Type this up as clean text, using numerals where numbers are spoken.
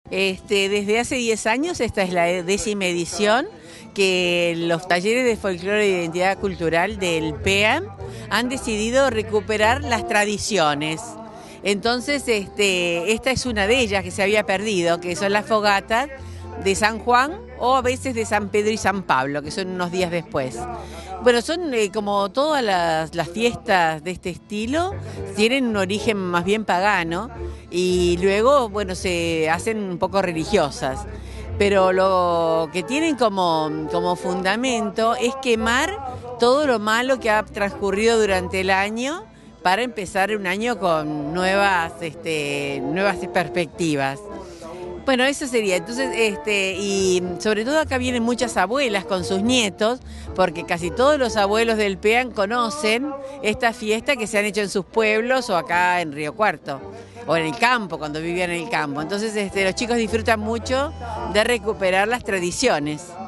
Desde hace 10 años, esta es la 10ª edición, que los talleres de folclore e identidad cultural del PEAM han decidido recuperar las tradiciones. Entonces, esta es una de ellas que se había perdido, que son las fogatas de San Juan o a veces de San Pedro y San Pablo, que son unos días después. Bueno, son como todas las fiestas de este estilo, tienen un origen más bien pagano y luego, bueno, se hacen un poco religiosas. Pero lo que tienen como fundamento es quemar todo lo malo que ha transcurrido durante el año para empezar un año con nuevas perspectivas. Bueno, eso sería. Entonces, y sobre todo acá vienen muchas abuelas con sus nietos, porque casi todos los abuelos del PEAN conocen esta fiesta que se han hecho en sus pueblos o acá en Río Cuarto, o en el campo, cuando vivían en el campo. Entonces, los chicos disfrutan mucho de recuperar las tradiciones.